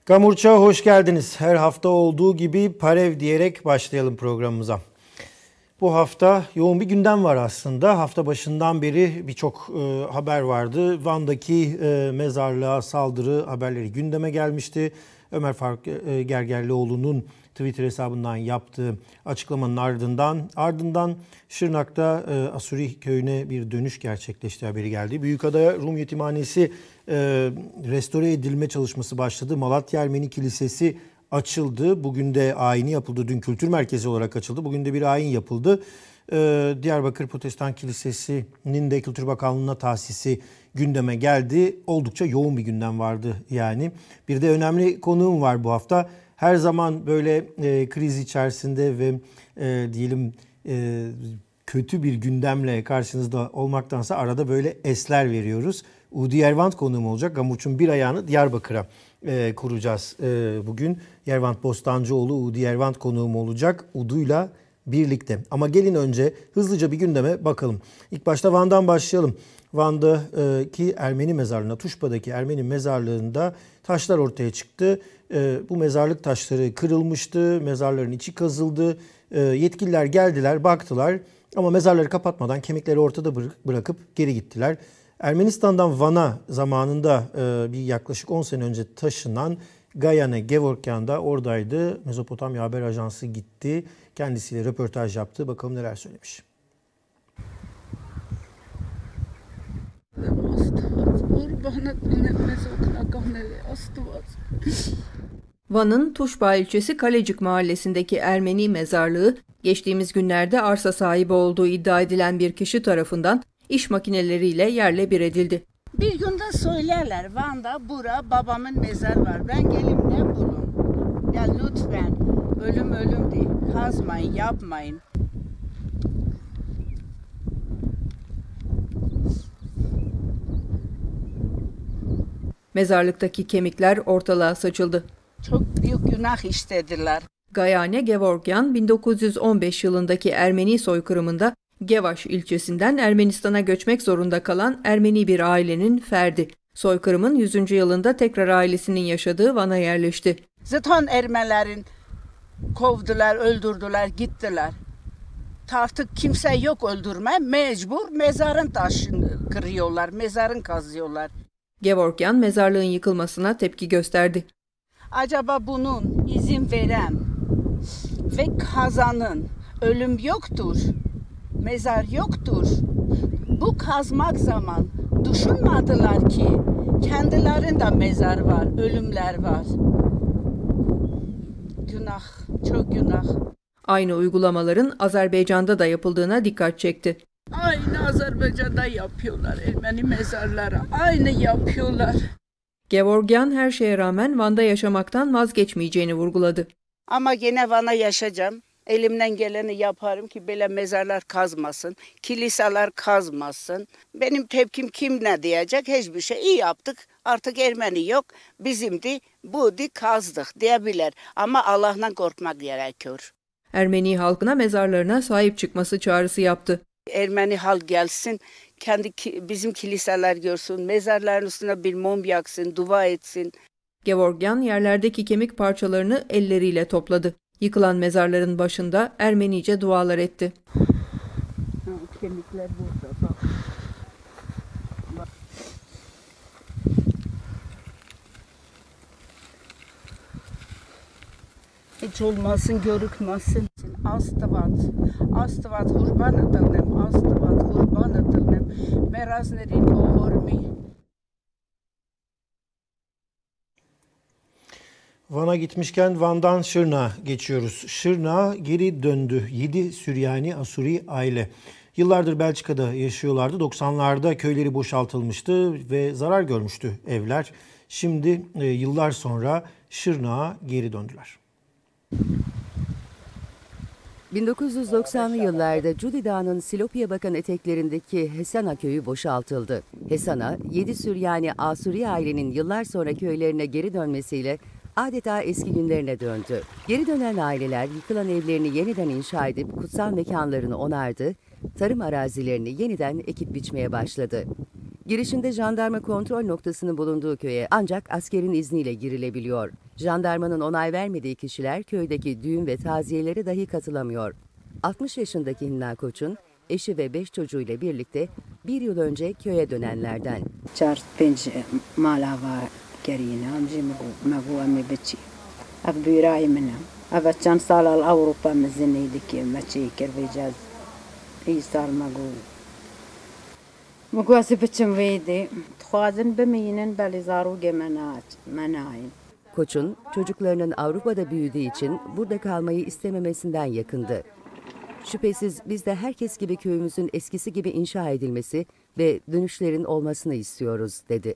Gamurç'a hoş geldiniz. Her hafta olduğu gibi Parev diyerek başlayalım programımıza. Bu hafta yoğun bir gündem var aslında. Hafta başından beri birçok haber vardı. Van'daki mezarlığa saldırı haberleri gündeme gelmişti. Ömer Faruk Gergerlioğlu'nun Twitter hesabından yaptığı açıklamanın ardından Şırnak'ta Asuri köyüne bir dönüş gerçekleşti haberi geldi. Büyükada'ya Rum Yetimhanesi restore edilme çalışması başladı. Malatya Ermeni Kilisesi açıldı. Bugün de ayini yapıldı. Dün kültür merkezi olarak açıldı. Bugün de bir ayin yapıldı. Diyarbakır Protestan Kilisesi'nin de Kültür Bakanlığı'na tahsisi gündeme geldi. Oldukça yoğun bir gündem vardı yani. Bir de önemli konuğum var bu hafta. Her zaman böyle kriz içerisinde ve diyelim kötü bir gündemle karşınızda olmaktansa arada böyle esler veriyoruz. Udi Yervant konuğum olacak. Gamurç'un bir ayağını Diyarbakır'a kuracağız bugün. Yervant Bostancıoğlu, Udi Yervant konuğum olacak. Udu'yla birlikte. Ama gelin önce hızlıca bir gündeme bakalım. İlk başta Van'dan başlayalım. Van'daki Ermeni mezarlığına, Tuşba'daki Ermeni mezarlığında taşlar ortaya çıktı. Bu mezarlık taşları kırılmıştı, mezarların içi kazıldı. Yetkililer geldiler, baktılar ama mezarları kapatmadan kemikleri ortada bırakıp geri gittiler. Ermenistan'dan Van'a zamanında bir yaklaşık 10 sene önce taşınan Gayane Gevorkyan da oradaydı. Mezopotamya Haber Ajansı gitti. Kendisiyle röportaj yaptı. Bakalım neler söylemiş. Van'ın Tuşba ilçesi Kalecik mahallesindeki Ermeni mezarlığı, geçtiğimiz günlerde arsa sahibi olduğu iddia edilen bir kişi tarafından iş makineleriyle yerle bir edildi. Bir günde söylerler, Van'da bura babamın mezarı var, ben gelin ne bulun? Ya lütfen, ölüm değil, kazmayın, yapmayın. Mezarlıktaki kemikler ortalığa saçıldı. Çok büyük günah işlediler. Gayane Gevorkyan, 1915 yılındaki Ermeni soykırımında Gevaş ilçesinden Ermenistan'a göçmek zorunda kalan Ermeni bir ailenin ferdi. Soykırımın 100. yılında tekrar ailesinin yaşadığı Van'a yerleşti. Zaten Ermenilerin kovdular, öldürdüler, gittiler. Artık kimse yok öldürme, mecbur mezarın taşını kırıyorlar, mezarın kazıyorlar. Gevorkyan mezarlığın yıkılmasına tepki gösterdi. Acaba bunun izin veren ve kazanın ölüm yoktur, mezar yoktur. Bu kazmak zaman düşünmediler ki kendilerinde mezar var, ölümler var. Günah, çok günah. Aynı uygulamaların Azerbaycan'da da yapıldığına dikkat çekti. Aynı Azerbaycan'da yapıyorlar, Ermeni mezarları aynı yapıyorlar. Gevorkyan her şeye rağmen Van'da yaşamaktan vazgeçmeyeceğini vurguladı. Ama gene Van'a yaşayacağım. Elimden geleni yaparım ki böyle mezarlar kazmasın, kiliseler kazmasın. Benim tepkim kim ne diyecek? Hiçbir şey. İyi yaptık. Artık Ermeni yok. Bizimdi, budi kazdık diyebilir. Ama Allah'tan korkmak gerekiyor. Ermeni halkına mezarlarına sahip çıkması çağrısı yaptı. Ermeni halk gelsin, bizim kiliseler görsün, mezarların üstüne bir mum yaksın, dua etsin. Gevorkyan yerlerdeki kemik parçalarını elleriyle topladı. Yıkılan mezarların başında Ermenice dualar etti. Kemikler burada bak. Hiç olmasın, görükmesin. Astavat kurban edildim, astavat kurban edildim. Meraznerin oğurmi. Van'a gitmişken Van'dan Şırnak'a geçiyoruz. Şırnak'a geri döndü 7 Süryani Asuri aile. Yıllardır Belçika'da yaşıyorlardı. 90'larda köyleri boşaltılmıştı ve zarar görmüştü evler. Şimdi yıllar sonra Şırnak'a geri döndüler. 1990'lı yıllarda Cudi Dağı'nın Silopi'ye bakan eteklerindeki Hesana köyü boşaltıldı. Hesana, 7 Süryani Asuri ailenin yıllar sonra köylerine geri dönmesiyle adeta eski günlerine döndü. Geri dönen aileler yıkılan evlerini yeniden inşa edip kutsal mekanlarını onardı, tarım arazilerini yeniden ekip biçmeye başladı. Girişinde jandarma kontrol noktasının bulunduğu köye ancak askerin izniyle girilebiliyor. Jandarmanın onay vermediği kişiler köydeki düğün ve taziyelere dahi katılamıyor. 60 yaşındaki Hinna Koç'un eşi ve 5 çocuğuyla birlikte bir yıl önce köye dönenlerden. 4-5 malava kerine amci magu ami biçi. Av büyray mina. Av çan salal Avrupa mizineydik maçı kervecaz. İsal magu. Magu asi biçim veydi. Tuazın biminin belizaru gemenayin. Koç'un çocuklarının Avrupa'da büyüdüğü için burada kalmayı istememesinden yakındı. Şüphesiz biz de herkes gibi köyümüzün eskisi gibi inşa edilmesi ve dönüşlerin olmasını istiyoruz, dedi.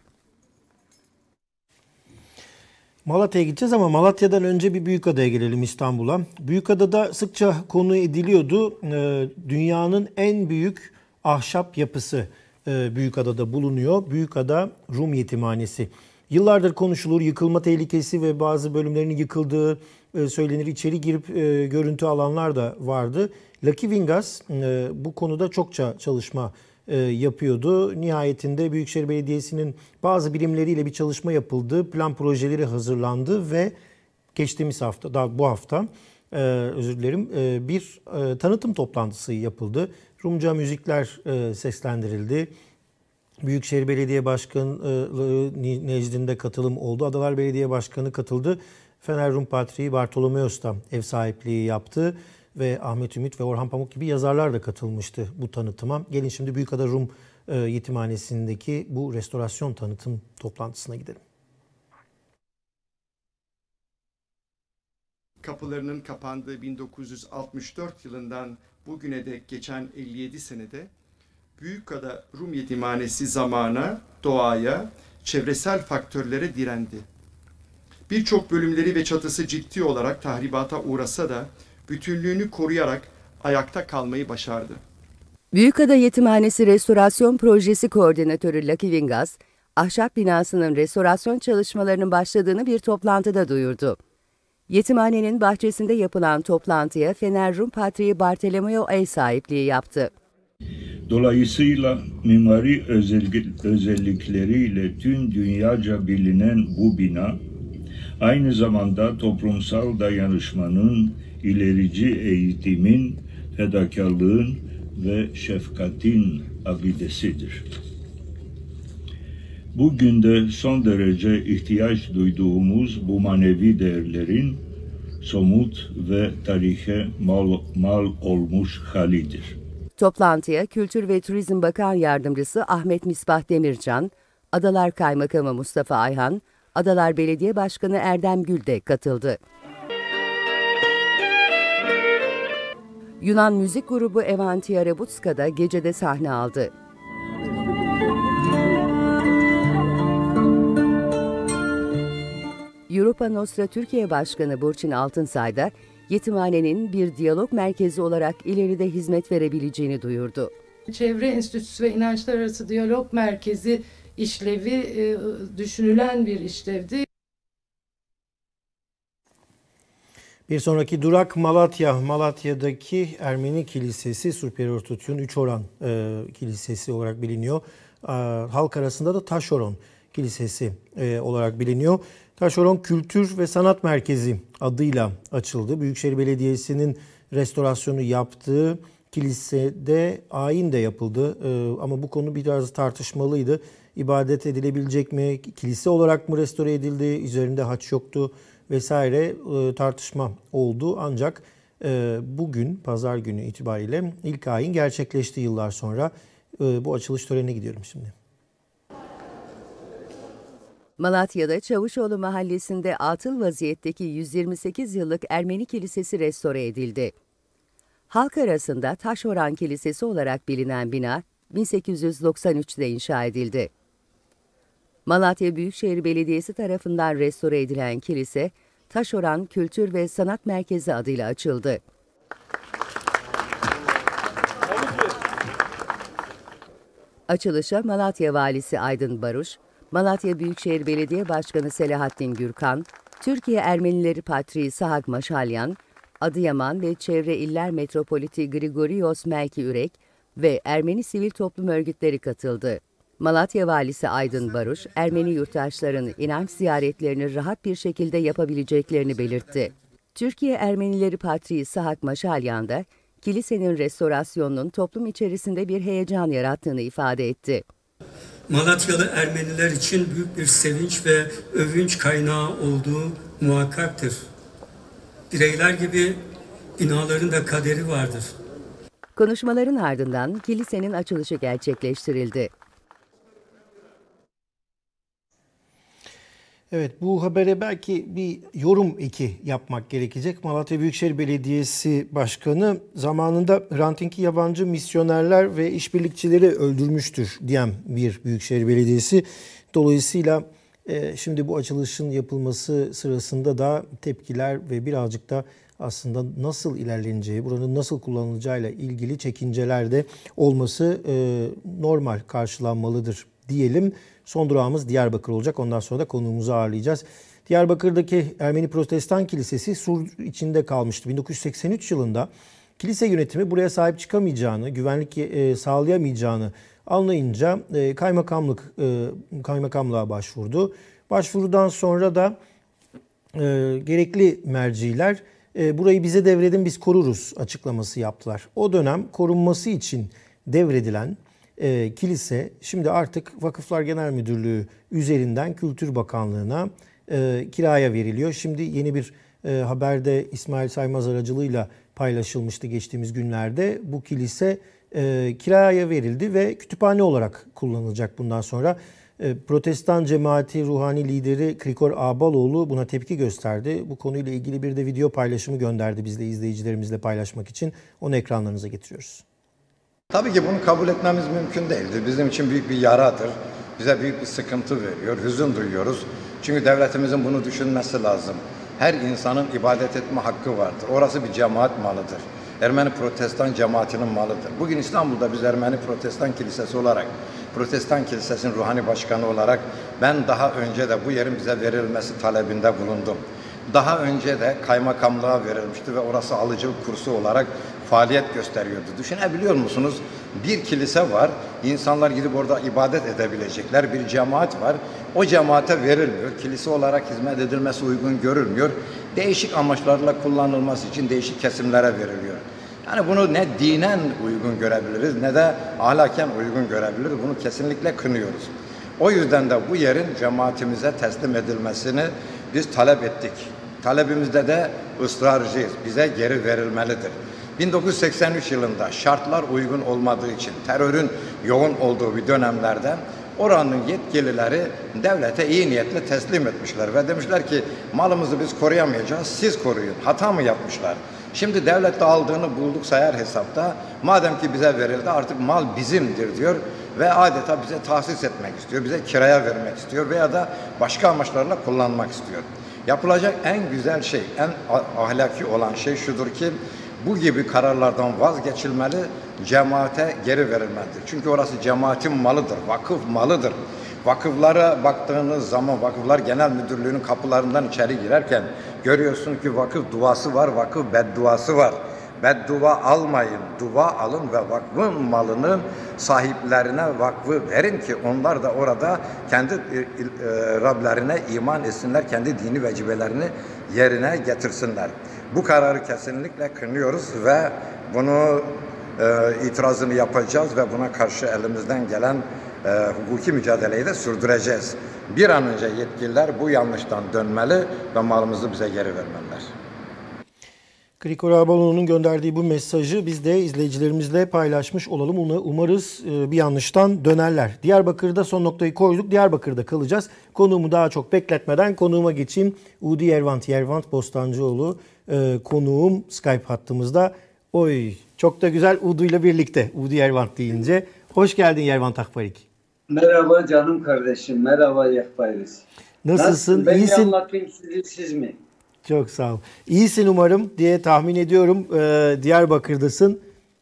Malatya'ya gideceğiz ama Malatya'dan önce bir Büyükada'ya gelelim, İstanbul'a. Büyükada'da sıkça konu ediliyordu. Dünyanın en büyük ahşap yapısı Büyükada'da bulunuyor. Büyükada Rum Yetimhanesi. Yıllardır konuşulur, yıkılma tehlikesi ve bazı bölümlerinin yıkıldığı söylenir. İçeri girip görüntü alanlar da vardı. Lucky Vingas bu konuda çokça çalışma yapıyordu. Nihayetinde Büyükşehir Belediyesi'nin bazı birimleriyle bir çalışma yapıldı. Plan projeleri hazırlandı ve geçtiğimiz hafta, daha bu hafta bir tanıtım toplantısı yapıldı. Rumca müzikler seslendirildi. Büyükşehir Belediye Başkanı nezdinde katılım oldu. Adalar Belediye Başkanı katıldı. Fener Rum Patriği Bartolomeos da ev sahipliği yaptı. Ve Ahmet Ümit ve Orhan Pamuk gibi yazarlar da katılmıştı bu tanıtıma. Gelin şimdi Büyükada Rum Yetimhanesi'ndeki bu restorasyon tanıtım toplantısına gidelim. Kapılarının kapandığı 1964 yılından bugüne dek geçen 57 senede Büyükada Rum Yetimhanesi zamana, doğaya, çevresel faktörlere direndi. Birçok bölümleri ve çatısı ciddi olarak tahribata uğrasa da bütünlüğünü koruyarak ayakta kalmayı başardı. Büyükada Yetimhanesi Restorasyon Projesi Koordinatörü Lucky Vingas, ahşap binasının restorasyon çalışmalarının başladığını bir toplantıda duyurdu. Yetimhanenin bahçesinde yapılan toplantıya Fener Rum Patriği Bartolomeo ev sahipliği yaptı. Dolayısıyla mimari özellikleriyle tüm dünyaca bilinen bu bina, aynı zamanda toplumsal dayanışmanın, ilerici eğitimin, fedakarlığın ve şefkatin abidesidir. Bugün de son derece ihtiyaç duyduğumuz bu manevi değerlerin somut ve tarihe mal olmuş halidir. Toplantıya Kültür ve Turizm Bakan Yardımcısı Ahmet Misbah Demircan, Adalar Kaymakamı Mustafa Ayhan, Adalar Belediye Başkanı Erdem Gül de katıldı. Yunan müzik grubu Evantia Rebutska da gecede sahne aldı. Europa Nostra Türkiye Başkanı Burçin Altınsay da yetimhanenin bir diyalog merkezi olarak ileride hizmet verebileceğini duyurdu. Çevre Enstitüsü ve İnançlar Arası Diyalog Merkezi işlevi düşünülen bir işlevdi. Bir sonraki durak Malatya. Malatya'daki Ermeni Kilisesi Superior Tutyon Üçoran Kilisesi olarak biliniyor. Halk arasında da Taşoron Kilisesi olarak biliniyor. Taşoron Kültür ve Sanat Merkezi adıyla açıldı. Büyükşehir Belediyesi'nin restorasyonu yaptığı kilisede ayin de yapıldı. Ama bu konu biraz tartışmalıydı. İbadet edilebilecek mi? Kilise olarak mı restore edildi? Üzerinde haç yoktu vesaire tartışma oldu. Ancak bugün pazar günü itibariyle ilk ayin gerçekleşti yıllar sonra. Bu açılış törenine gidiyorum şimdi. Malatya'da Çavuşoğlu Mahallesi'nde atıl vaziyetteki 128 yıllık Ermeni Kilisesi restore edildi. Halk arasında Taşoran Kilisesi olarak bilinen bina 1893'te inşa edildi. Malatya Büyükşehir Belediyesi tarafından restore edilen kilise, Taşoran Kültür ve Sanat Merkezi adıyla açıldı. Açılışa Malatya Valisi Aydın Baruş, Malatya Büyükşehir Belediye Başkanı Selahattin Gürkan, Türkiye Ermenileri Patriği Sahak Maşalyan, Adıyaman ve Çevre İller Metropoliti Grigorios Melki Ürek ve Ermeni sivil toplum örgütleri katıldı. Malatya Valisi Aydın Baruş, Ermeni yurttaşların inanç ziyaretlerini rahat bir şekilde yapabileceklerini belirtti. Türkiye Ermenileri Patriği Sahak Maşalyan da kilisenin restorasyonunun toplum içerisinde bir heyecan yarattığını ifade etti. Malatyalı Ermeniler için büyük bir sevinç ve övünç kaynağı olduğu muhakkaktır. Bireyler gibi binaların da kaderi vardır. Konuşmaların ardından kilisenin açılışı gerçekleştirildi. Evet, bu habere belki bir yorum eki yapmak gerekecek. Malatya Büyükşehir Belediyesi Başkanı zamanında rantinki yabancı misyonerler ve işbirlikçileri öldürmüştür diyen bir Büyükşehir Belediyesi. Dolayısıyla şimdi bu açılışın yapılması sırasında da tepkiler ve birazcık da aslında nasıl ilerleneceği, buranın nasıl kullanılacağıyla ilgili çekinceler de olması normal karşılanmalıdır diyelim. Son durağımız Diyarbakır olacak. Ondan sonra da konuğumuzu ağırlayacağız. Diyarbakır'daki Ermeni Protestan Kilisesi sur içinde kalmıştı. 1983 yılında kilise yönetimi buraya sahip çıkamayacağını, güvenlik sağlayamayacağını anlayınca kaymakamlığa başvurdu. Başvurudan sonra da gerekli merciler burayı bize devredin, biz koruruz açıklaması yaptılar. O dönem korunması için devredilen kilise şimdi artık Vakıflar Genel Müdürlüğü üzerinden Kültür Bakanlığı'na kiraya veriliyor. Şimdi yeni bir haberde İsmail Saymaz aracılığıyla paylaşılmıştı geçtiğimiz günlerde. Bu kilise kiraya verildi ve kütüphane olarak kullanılacak bundan sonra. Protestan cemaati ruhani lideri Krikor Ağbaloğlu buna tepki gösterdi. Bu konuyla ilgili bir de video paylaşımı gönderdi bizle, izleyicilerimizle paylaşmak için. Onu ekranlarınıza getiriyoruz. Tabii ki bunu kabul etmemiz mümkün değildir. Bizim için büyük bir yaradır. Bize büyük bir sıkıntı veriyor, hüzün duyuyoruz. Çünkü devletimizin bunu düşünmesi lazım. Her insanın ibadet etme hakkı vardır. Orası bir cemaat malıdır. Ermeni Protestan cemaatinin malıdır. Bugün İstanbul'da biz Ermeni Protestan Kilisesi olarak, Protestan Kilisesi'nin ruhani başkanı olarak ben daha önce de bu yerin bize verilmesi talebinde bulundum. Daha önce de kaymakamlığa verilmişti ve orası alıcılık kursu olarak faaliyet gösteriyordu. Düşünebiliyor musunuz? Bir kilise var, insanlar gidip orada ibadet edebilecekler, bir cemaat var. O cemaate verilmiyor, kilise olarak hizmet edilmesi uygun görülmüyor. Değişik amaçlarla kullanılması için değişik kesimlere veriliyor. Yani bunu ne dinen uygun görebiliriz ne de ahlaken uygun görebiliriz. Bunu kesinlikle kınıyoruz. O yüzden de bu yerin cemaatimize teslim edilmesini biz talep ettik. Talebimizde de ısrarcıyız. Bize geri verilmelidir. 1983 yılında şartlar uygun olmadığı için terörün yoğun olduğu bir dönemlerde oranın yetkilileri devlete iyi niyetle teslim etmişler ve demişler ki malımızı biz koruyamayacağız, siz koruyun. Hata mı yapmışlar? Şimdi devlet de aldığını bulduk sayar hesapta. Madem ki bize verildi artık mal bizimdir diyor ve adeta bize tahsis etmek istiyor, bize kiraya vermek istiyor veya da başka amaçlarla kullanmak istiyor. Yapılacak en güzel şey, en ahlaki olan şey şudur ki bu gibi kararlardan vazgeçilmeli, cemaate geri verilmelidir. Çünkü orası cemaatin malıdır, vakıf malıdır. Vakıflara baktığınız zaman Vakıflar Genel Müdürlüğü'nün kapılarından içeri girerken görüyorsun ki vakıf duası var, vakıf bedduası var. Beddua almayın, dua alın ve vakfın malını sahiplerine vakfı verin ki onlar da orada kendi Rablerine iman etsinler, kendi dini vecibelerini yerine getirsinler. Bu kararı kesinlikle kınıyoruz ve bunu itirazını yapacağız ve buna karşı elimizden gelen hukuki mücadeleyi de sürdüreceğiz. Bir an önce yetkililer bu yanlıştan dönmeli ve malımızı bize geri vermeliler. Krikor Ağbaloğlu'nun gönderdiği bu mesajı biz de izleyicilerimizle paylaşmış olalım. Umarız bir yanlıştan dönerler. Diyarbakır'da son noktayı koyduk. Diyarbakır'da kalacağız. Konuğumu daha çok bekletmeden konuğuma geçeyim. Udi Yervant Bostancıoğlu konuğum Skype hattımızda. Oy çok da güzel Udu ile birlikte. Udi Yervant deyince. Hoş geldin Yervant Akbarik. Merhaba canım kardeşim. Merhaba Yekbayriz. Nasılsın? Ben İyisin? anlatayım siz mi? Çok sağ ol. İyisin umarım diye tahmin ediyorum. Diyarbakır'dasın.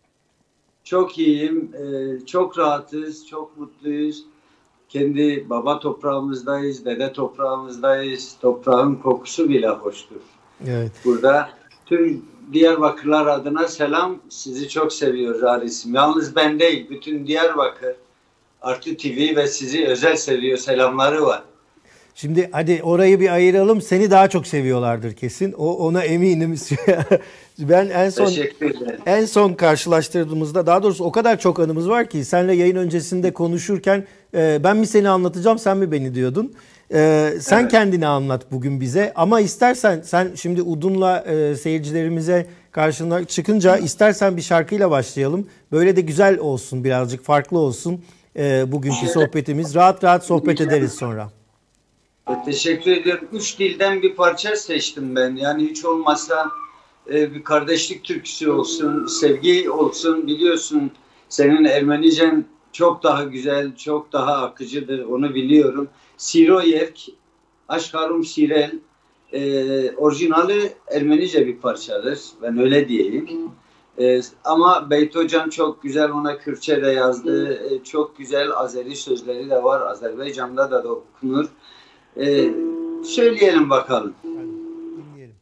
Çok iyiyim. Çok rahatız. Çok mutluyuz. Kendi baba toprağımızdayız. Dede toprağımızdayız. Toprağın kokusu bile hoştur. Evet. Burada tüm Diyarbakırlar adına selam. Sizi çok seviyoruz Halis'im. Yalnız ben değil. Bütün Diyarbakır Artı TV ve sizi özel seviyor, selamları var. Şimdi hadi orayı bir ayıralım. Seni daha çok seviyorlardır kesin. Ona eminim. Ben en son karşılaştırdığımızda, daha doğrusu o kadar çok anımız var ki seninle yayın öncesinde konuşurken ben mi seni anlatacağım, sen mi beni diyordun. Sen evet, kendini anlat bugün bize, ama istersen sen şimdi Udun'la seyircilerimize karşına çıkınca istersen bir şarkıyla başlayalım. Böyle de güzel olsun, birazcık farklı olsun bugünkü sohbetimiz. Rahat rahat sohbet ederiz sonra. Teşekkür ediyorum. 3 dilden bir parça seçtim ben. Yani hiç olmazsa bir kardeşlik türküsü olsun, sevgi olsun. Biliyorsun senin Ermenicen çok daha güzel, çok daha akıcıdır. Onu biliyorum. Siroyevk, Aşkarum Sirel, orijinali Ermenice bir parçadır. Ben öyle diyeyim. Ama Beyt Hocam çok güzel, ona Kürtçe de yazdı. Çok güzel Azeri sözleri de var. Azerbaycan'da da okunur. Söyleyelim bakalım. Dinleyelim.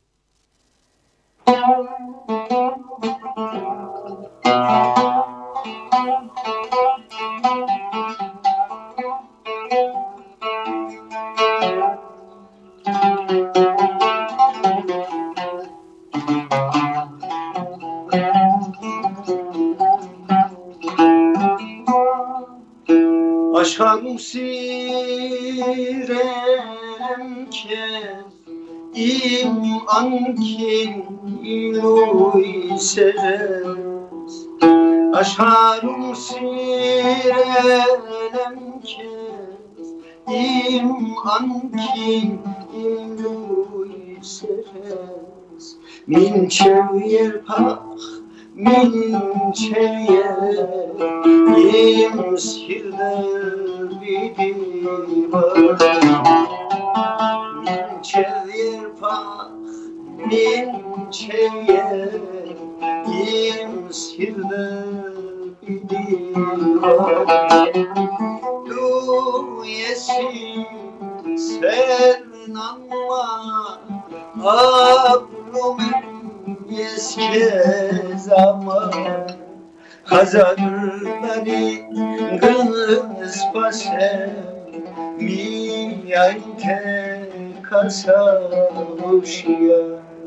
Aşkım sirem kez im ankin iluy serez. Aşkım sirem kez im ankin iluy serez. Min çevyer pah min çevyer im sirder bidivar. Min çevyer pah min çevyer im sirder bidivar. Du yesin sen anma ablumen Yeskez ama Hazar beni kız pasem mi yanke kasamış ya.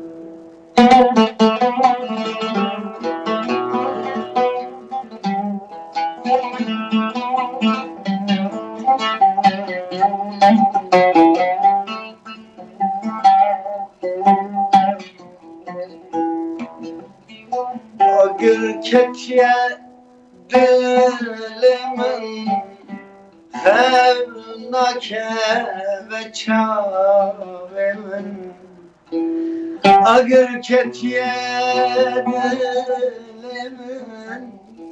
Gürketye dilimin fevnake ve çavemin. Gürketye dilimin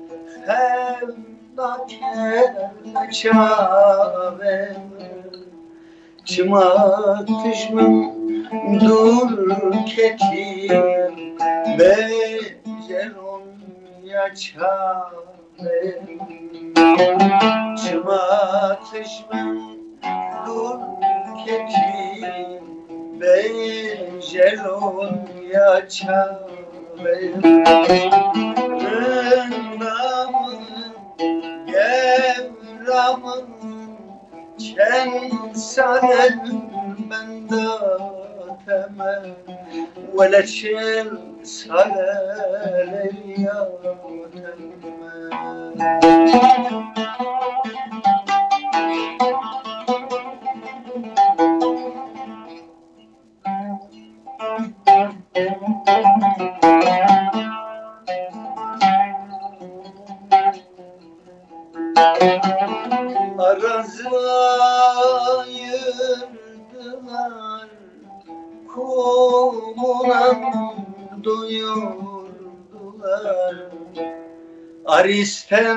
fevnake ve çavemin. Çıma tüşmüm dur ketim becerun yaşarım. Çıma tüşmüm dur ketim becerun yaşarım. Rındamın gevramın çen sanen bende temel veleçin salel ya Arazı ayırdılar, kumunan duyurdular. Aris'ten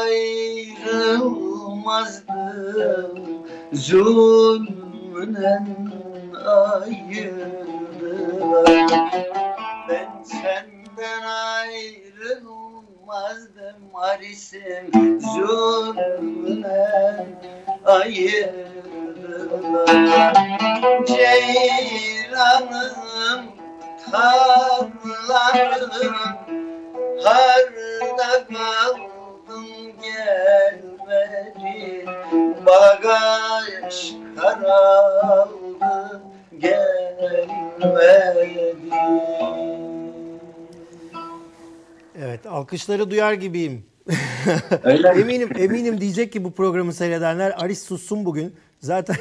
ayrılmazdım, zulmünden ayırdılar. Ben senden ayrılmazdım, Aris'in zulmünden ayırdılar. Ceylanım, tarlarım, harda kaldın gelmedin. Bagaj karaldı gelmedi. Evet, alkışları duyar gibiyim. Öyle eminim diyecek ki bu programı seyredenler Aris sussun bugün. Zaten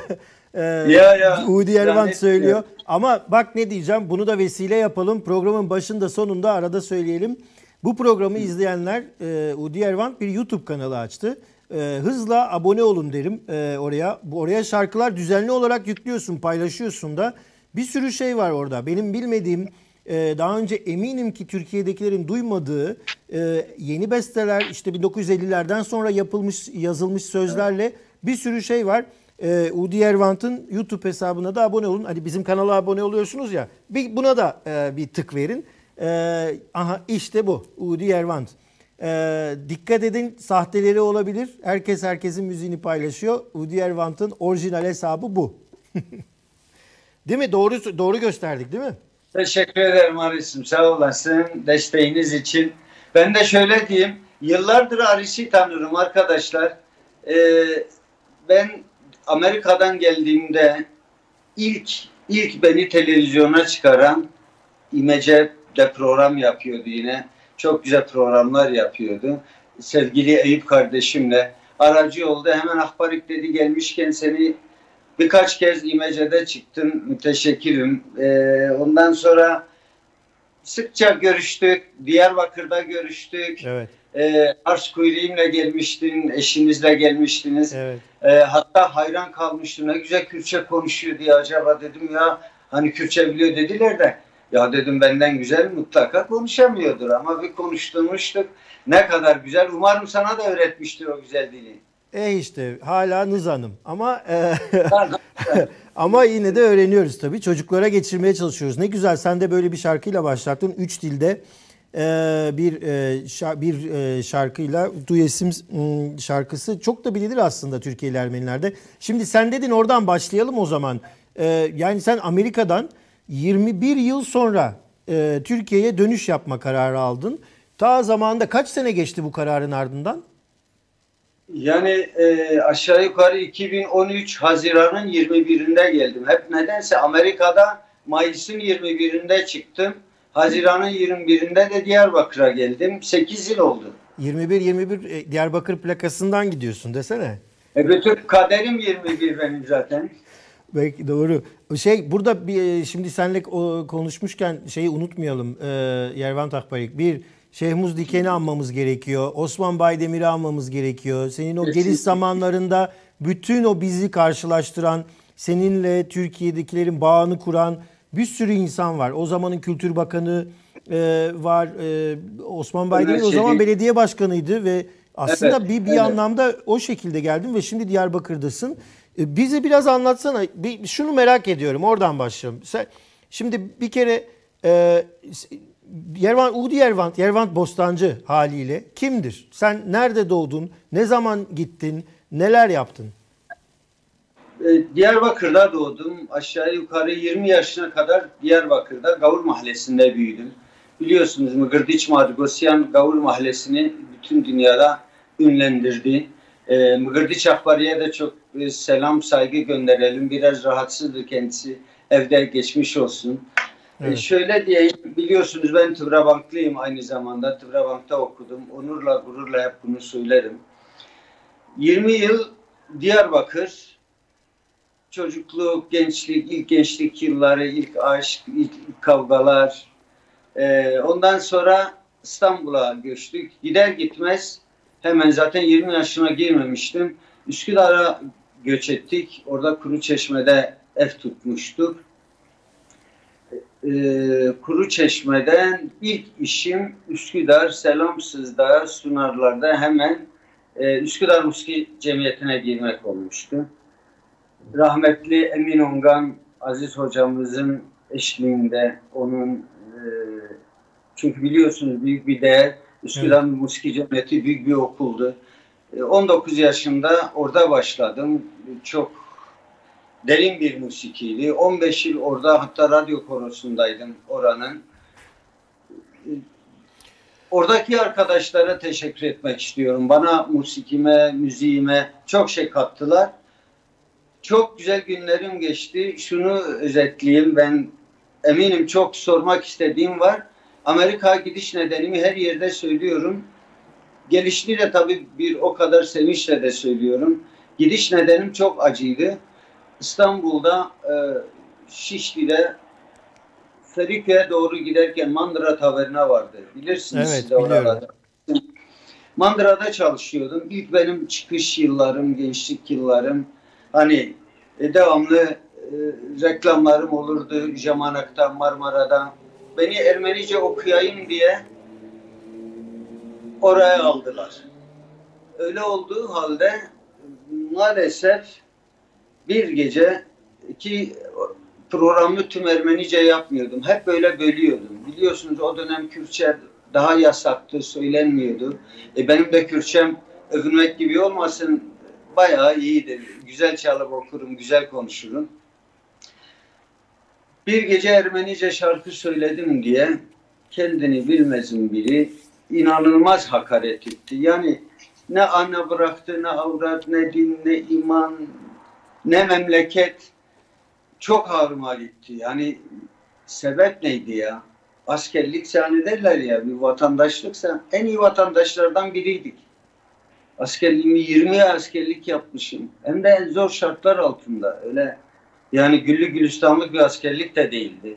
Udi Ervant söylüyor. Ama bak ne diyeceğim, bunu da vesile yapalım. Programın başında sonunda arada söyleyelim. Bu programı izleyenler Udi Ervant bir YouTube kanalı açtı. Hızla abone olun derim oraya. Oraya şarkılar düzenli olarak yüklüyorsun, paylaşıyorsun da. Bir sürü şey var orada. Benim bilmediğim, daha önce eminim ki Türkiye'dekilerin duymadığı yeni besteler, işte 1950'lerden sonra yazılmış sözlerle bir sürü şey var. Udi Ervant'ın YouTube hesabına da abone olun. Hani bizim kanala abone oluyorsunuz ya. Buna da bir tık verin. Aha işte bu Udi Ervant. Dikkat edin, sahteleri olabilir. Herkes herkesin müziğini paylaşıyor. Udi Ervant'ın orijinal hesabı bu. Değil mi? Doğru gösterdik değil mi? Teşekkür ederim Aris'im. Sağ olasın desteğiniz için. Ben de şöyle diyeyim. Yıllardır Aris'i tanırım arkadaşlar. Ben Amerika'dan geldiğimde ilk beni televizyona çıkaran İmece'de program yapıyordu yine. Çok güzel programlar yapıyordu. Sevgili Eyüp kardeşimle aracı oldu. Hemen Akbarik dedi, gelmişken seni birkaç kez İmece'de çıktın. Müteşekkirim. Ondan sonra sıkça görüştük. Diyarbakır'da görüştük. Evet. Ars Kuyruğum'la gelmiştin. Eşinizle gelmiştiniz. Evet. Hatta hayran kalmıştım. Ne güzel Kürtçe konuşuyor diye, acaba dedim ya, hani Kürtçe biliyor dediler de. Ya dedim, benden güzel mutlaka konuşamıyordur ama bir konuşturmuştuk. Ne kadar güzel. Umarım sana da öğretmiştir o güzel dili. İşte hala Nız Hanım ama ama yine de öğreniyoruz tabii. Çocuklara geçirmeye çalışıyoruz. Ne güzel, sen de böyle bir şarkıyla başlattın. 3 dilde bir şarkıyla Duyesim şarkısı çok da bilinir aslında Türkiye'li Ermenilerde. Şimdi sen dedin, oradan başlayalım o zaman. Yani sen Amerika'dan 21 yıl sonra Türkiye'ye dönüş yapma kararı aldın. Ta zamanında kaç sene geçti bu kararın ardından? Yani aşağı yukarı 2013 Haziran'ın 21'inde geldim. Hep nedense Amerika'da Mayıs'ın 21'inde çıktım. Haziran'ın 21'inde de Diyarbakır'a geldim. 8 yıl oldu. 21 Diyarbakır plakasından gidiyorsun desene. Bütün kaderim 21 benim zaten. Belki doğru. Burada şimdi seninle konuşmuşken şeyi unutmayalım. Yervant Akbarik. Bir Şehmuz Diken'i anmamız gerekiyor. Osman Baydemir'i anmamız gerekiyor. Senin o geliş zamanlarında bütün o bizi karşılaştıran, seninle Türkiye'dekilerin bağını kuran bir sürü insan var. O zamanın Kültür Bakanı var. Osman Baydemir o zaman belediye başkanıydı ve aslında bir anlamda o şekilde geldin ve şimdi Diyarbakır'dasın. Bize biraz anlatsana. Şunu merak ediyorum. Oradan başlayalım. Şimdi bir kere Udi Ervant, Yervant Bostancı haliyle kimdir? Sen nerede doğdun? Ne zaman gittin? Neler yaptın? Diyarbakır'da doğdum. Aşağı yukarı 20 yaşına kadar Diyarbakır'da Gavur Mahallesi'nde büyüdüm. Biliyorsunuz Mıgırdiç Margosyan Gavur Mahallesi'ni bütün dünyada ünlendirdi. Mıgırdiç Akbari'ye de çok selam, saygı gönderelim. Biraz rahatsızdır kendisi. Evde geçmiş olsun. Evet. Şöyle diyeyim, biliyorsunuz ben Tıbrabanklıyım aynı zamanda. Tıbrabank'ta okudum. Onurla, gururla hep bunu söylerim. 20 yıl Diyarbakır, çocukluk, gençlik, ilk gençlik yılları, ilk aşk, ilk kavgalar. Ondan sonra İstanbul'a göçtük. Gider gitmez hemen, zaten 20 yaşına girmemiştim. Üsküdar'a göç ettik. Orada Kuruçeşme'de ev tutmuştuk. Kuruçeşme'den ilk işim Üsküdar, Selamsız'da, Sunarlar'da hemen Üsküdar Muski Cemiyeti'ne girmek olmuştu. Rahmetli Emin Ongan Aziz hocamızın eşliğinde, onun çünkü biliyorsunuz büyük bir değer. Üsküdar Muski Cemiyeti büyük bir okuldu. 19 yaşında orada başladım. Çok derin bir musikiydi. 15 yıl orada, hatta radyo korosundaydım oranın. Oradaki arkadaşlara teşekkür etmek istiyorum. Bana musikime, müziğime çok şey kattılar. Çok güzel günlerim geçti. Şunu özetleyeyim, ben eminim çok sormak istediğim var. Amerika'ya gidiş nedenimi her yerde söylüyorum. Gelişli de tabii bir o kadar sevinçle de söylüyorum. Gidiş nedenim çok acıydı. İstanbul'da Şişli'de Feriköy'e doğru giderken Mandıra Taverna vardı. Bilirsiniz evet, siz de oralarda. Mandıra'da çalışıyordum. İlk benim çıkış yıllarım, gençlik yıllarım. Hani devamlı reklamlarım olurdu Jamanak'ta, Marmara'da. Beni Ermenice okuyayım diye oraya aldılar. Öyle olduğu halde maalesef bir gece ki programı tüm Ermenice yapmıyordum. Hep böyle bölüyordum. Biliyorsunuz o dönem Kürtçe daha yasaktı, söylenmiyordu. Benim de Kürtçem övünmek gibi olmasın, bayağı iyidir. Güzel çalıp okurum, güzel konuşurum. Bir gece Ermenice şarkı söyledim diye kendini bilmezin biri inanılmaz hakaret etti. Yani ne ana bıraktı, ne avrat, ne din, ne iman, ne memleket. Çok ağrıma gitti. Yani sebep neydi ya? Askerlik hani derler ya, bir vatandaşlıksa en iyi vatandaşlardan biriydik. Askerliğimi 20 askerlik yapmışım. Hem de en zor şartlar altında. Öyle yani güllü gülistanlık bir askerlik de değildi.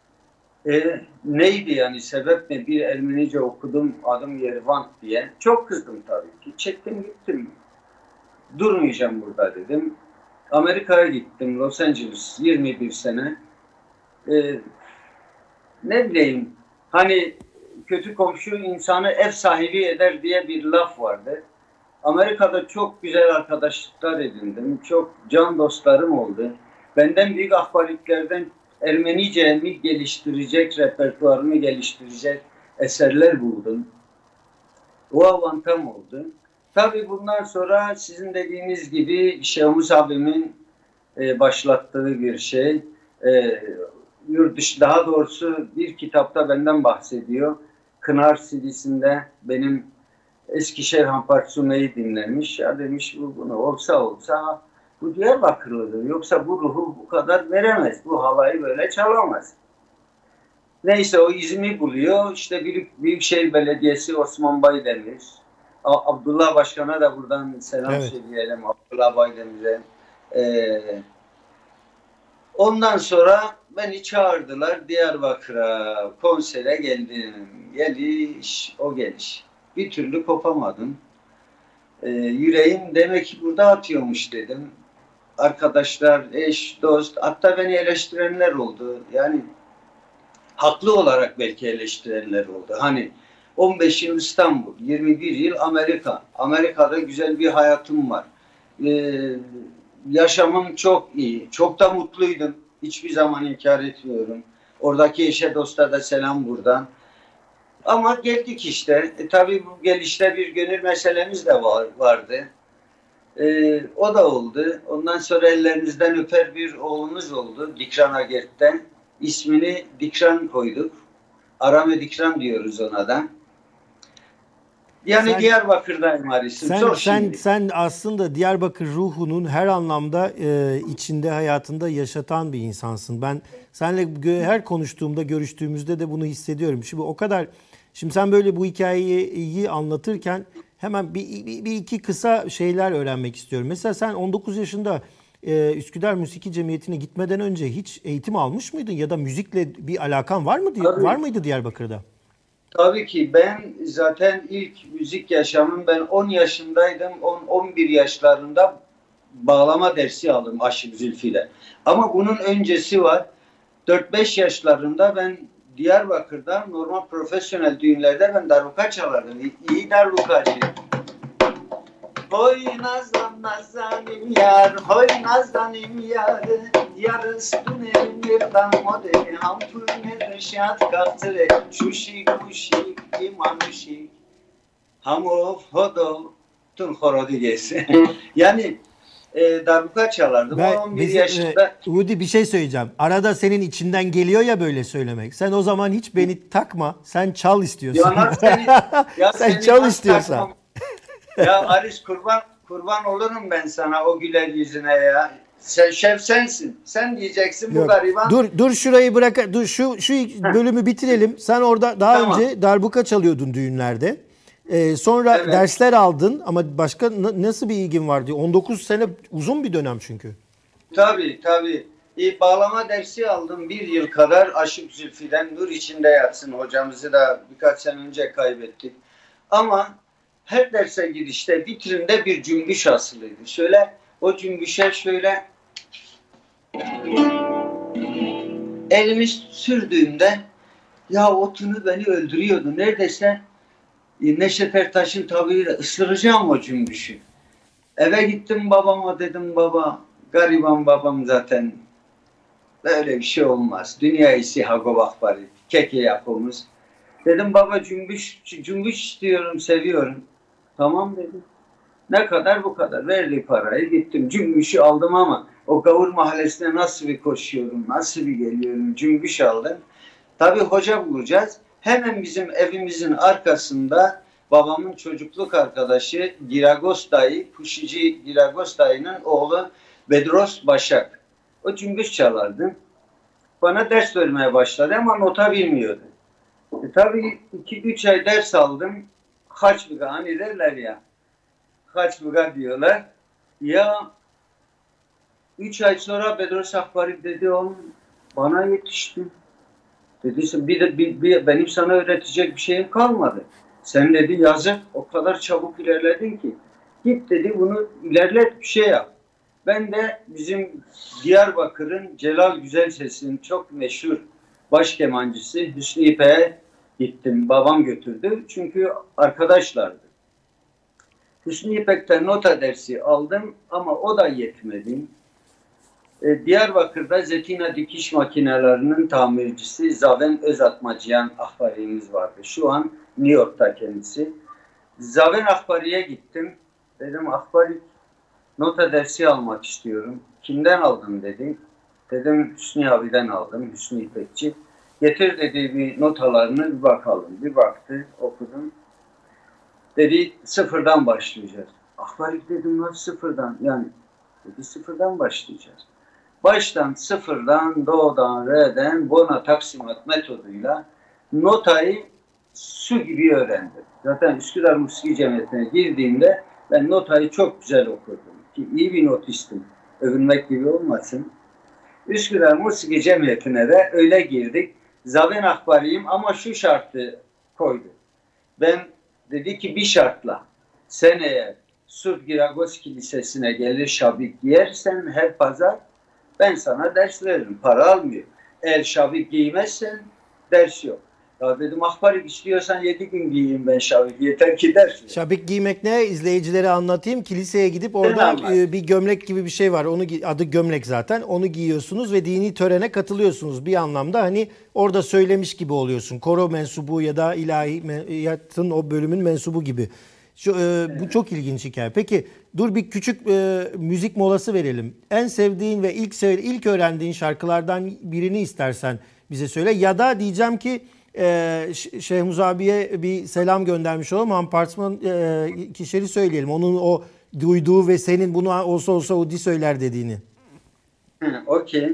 Neydi yani, sebep ne? Bir Ermenice okudum, adım Yervant diye. Çok kızdım tabii ki. Çektim gittim. Durmayacağım burada dedim. Amerika'ya gittim, Los Angeles 21 sene. Ne bileyim, hani kötü komşu insanı ev sahibi eder diye bir laf vardı. Amerika'da çok güzel arkadaşlıklar edindim. Çok can dostlarım oldu. Benden büyük ahbapliklerden Ermenice'mi geliştirecek, repertuarımı geliştirecek eserler buldum. O avantam oldu. Tabii bundan sonra sizin dediğiniz gibi Şehmus abimin başlattığı bir şey. Yurt dışı, daha doğrusu bir kitapta benden bahsediyor. Kınar CD'sinde benim Eskişehir Hamparsume'yi dinlemiş. Ya demiş, bunu olsa bu Diyarbakırlıdır. Yoksa bu ruhu bu kadar veremez. Bu havayı böyle çalamaz. Neyse o izimi buluyor. İşte Büyükşehir Belediyesi Osman Baydemir. Abdullah Başkan'a da buradan selam söyleyelim. Abdullah Baydemir'e. Ondan sonra beni çağırdılar Diyarbakır'a. Konsere geldim. Geliş. Bir türlü kopamadım. Yüreğim demek ki burada atıyormuş dedim. Arkadaşlar, eş, dost, hatta beni eleştirenler oldu. Yani haklı olarak belki eleştirenler oldu. Hani 15 yıl İstanbul, 21 yıl Amerika. Amerika'da güzel bir hayatım var. Yaşamım çok iyi. Çok da mutluydum. Hiçbir zaman inkar etmiyorum. Oradaki eşe, dosta da selam buradan. Ama geldik işte. Tabii bu gelişte bir gönül meselemiz de vardı. O da oldu. Ondan sonra ellerinizden öper bir oğlumuz oldu. Dikran Agert'ten. İsmini Dikran koyduk. Arame Dikran diyoruz ona da. Yani Diyarbakır'dayım Haris'im. Sen aslında Diyarbakır ruhunun her anlamda içinde, hayatında yaşatan bir insansın. Ben seninle her konuştuğumda, görüştüğümüzde de bunu hissediyorum. Şimdi sen böyle bu hikayeyi anlatırken hemen bir iki kısa şeyler öğrenmek istiyorum. Mesela sen 19 yaşında Üsküdar Müziki Cemiyeti'ne gitmeden önce hiç eğitim almış mıydın? Ya da müzikle bir alakan var mıydı Diyarbakır'da? Tabii ki ben zaten ilk müzik yaşamım, ben 10 yaşındaydım. 10-11 yaşlarında bağlama dersi aldım Aşık Zülfü'yle. Ama bunun öncesi var. 4-5 yaşlarında ben Diyarbakır'da normal profesyonel düğünlerde ben darbuka çalardım. İyi darbukacı. Hoy nazlan nazanim yar, hoy nazanim yar, yarıstune birdan modeli, hampune reşat kaftire, şuşik kuşik imanuşik, hamof hodol, tun horodi gesi. Yani darbuka çalardım. 11 yaşında. Udi bir şey söyleyeceğim. Arada senin içinden geliyor ya böyle söylemek. Sen o zaman hiç beni takma. Sen çal istiyorsan. Sen çal istiyorsan. Ya Aris kurban olurum ben sana o güler yüzüne ya. Sen şef sensin. Sen diyeceksin bu gariban. Dur şurayı bırak. Dur şu bölümü bitirelim. Sen orada daha önce darbuka çalıyordun düğünlerde. Sonra dersler aldın ama başka nasıl bir ilgin vardı? 19 sene uzun bir dönem çünkü. Tabii. Bağlama dersi aldım 1 yıl kadar. Aşık Zülfi'den nur içinde yatsın, hocamızı da birkaç sene önce kaybettik. Ama her derse girişte vitrinde bir cümbüş asılıydı. Şöyle o cümbüşe şöyle elimi sürdüğümde ya o tını beni öldürüyordu. Neredeyse Neşet Ertaş'ın tabiriyle ısıracağım o cümbüşü. Eve gittim babama dedim baba, gariban babam zaten böyle bir şey olmaz. Dünya iyisi Hagop Akbari, keke yapımız. Dedim baba cümbüş istiyorum, seviyorum. Tamam dedim. Ne kadar bu kadar. Verdi parayı gittim. Cümbüşü aldım ama o Gavur Mahallesi'ne nasıl bir koşuyorum, nasıl bir geliyorum. Cümbüş aldım. Tabii hoca bulacağız. Hemen bizim evimizin arkasında babamın çocukluk arkadaşı Giragos dayı, Puşici Giragos dayının oğlu Bedros Başak. O cümbüş çalardı. Bana ders vermeye başladı ama nota bilmiyordu. Tabii 2-3 ay ders aldım. Haçbıga hani derler ya. Haçbıga diyorlar. Ya 3 ay sonra Bedros Akbari dedi oğlum bana yetişti. Dedi benim sana öğretecek bir şeyim kalmadı. Sen dedi yazık o kadar çabuk ilerledin ki. Git dedi bunu ilerlet bir şey yap. Ben de bizim Diyarbakır'ın Celal Güzelses'in çok meşhur baş kemancısı Hüsnü İpek'e gittim. Babam götürdü çünkü arkadaşlardı. Hüsnü İpek'ten nota dersi aldım ama o da yetmedi. Diyarbakır'da Zetina dikiş makinelerinin tamircisi Zaven Özatmacıyan Akbari'miz vardı. Şu an New York'ta kendisi. Zaven Akbari'ye gittim. Dedim Akbari nota dersi almak istiyorum. Kimden aldın dedi. Dedim Hüsnü abiden aldım. Hüsnü İpekçi. Getir dedi bir notalarını bir bakalım. Bir baktı okudum. Dedi sıfırdan başlayacağız. Akbari dedim nasıl sıfırdan? Yani dedi sıfırdan başlayacağız. Baştan sıfırdan, do'dan, re'den, bona taksimat metoduyla notayı su gibi öğrendim. Zaten Üsküdar Musiki Cemiyeti'ne girdiğimde ben notayı çok güzel okurdum. Ki iyi bir notistim. Övünmek gibi olmasın. Üsküdar Musiki Cemiyeti'ne de öyle girdik. Zaven Akbari'yim ama şu şartı koydu. Ben dedi ki bir şartla sen eğer Surp Giragos Kilisesi'ne gelir şabik giyersen her pazar ben sana ders veririm. Para almıyor. Eğer şabik giymezsen ders yok. Ya dedim Akbari istiyorsan 7 gün giyeyim ben şabik. Yeter ki ders ver. Şabik giymek ne? İzleyicilere anlatayım. Kiliseye gidip orada bir gömlek gibi bir şey var. Adı gömlek zaten. Onu giyiyorsunuz ve dini törene katılıyorsunuz. Bir anlamda hani orada söylemiş gibi oluyorsun. Koro mensubu ya da ilahiyatın o bölümün mensubu gibi. Bu çok ilginç hikaye. Peki dur bir küçük müzik molası verelim. En sevdiğin ve ilk öğrendiğin şarkılardan birini istersen bize söyle. Ya da diyeceğim ki Şehmuz abiye bir selam göndermiş olalım. Ampartman kişileri söyleyelim. Onun o duyduğu ve senin bunu olsa Udi söyler dediğini. Okey.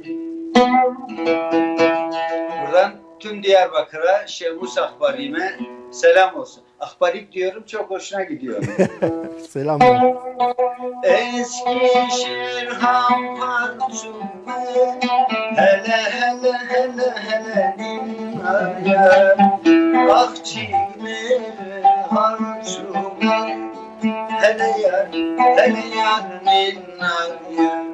Buradan tüm Diyarbakır'a Şehmuz Akbari'me selam olsun. Akbarik diyorum çok hoşuna gidiyor. Selamlar. Eskişehir hamparçumu hele hele hele hele dinaya akçiğleri harçumu hele yar ninnaya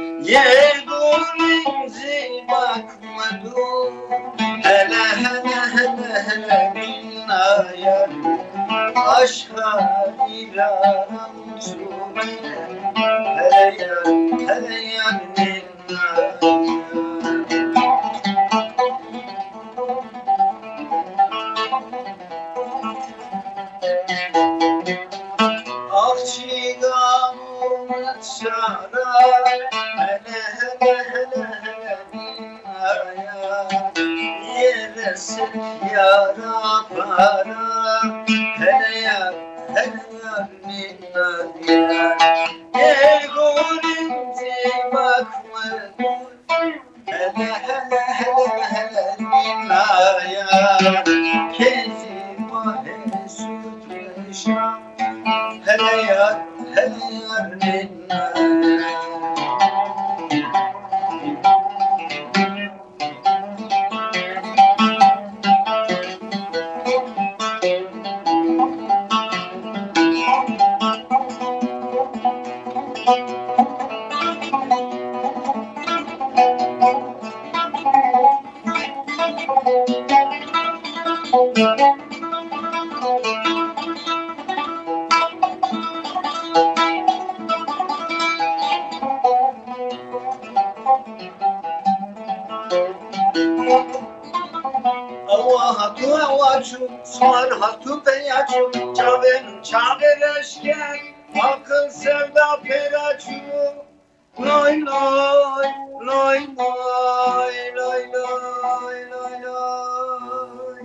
yerduğunuzu bakmadım hele hele ninnaya aşka ilaram sume hele yar ninnaya Akçiğamın çare hele hele hele hele dünyaya yeresin yara para hele yar minnaya gel görünce bakma hele hele hele hele minnaya kezim o hele sütleşam hele yar minnaya. Smar hatu peyaçu, çaven çavereşken, akıl sevda peraçu. Loy loy, loy loy, loy loy, loy loy.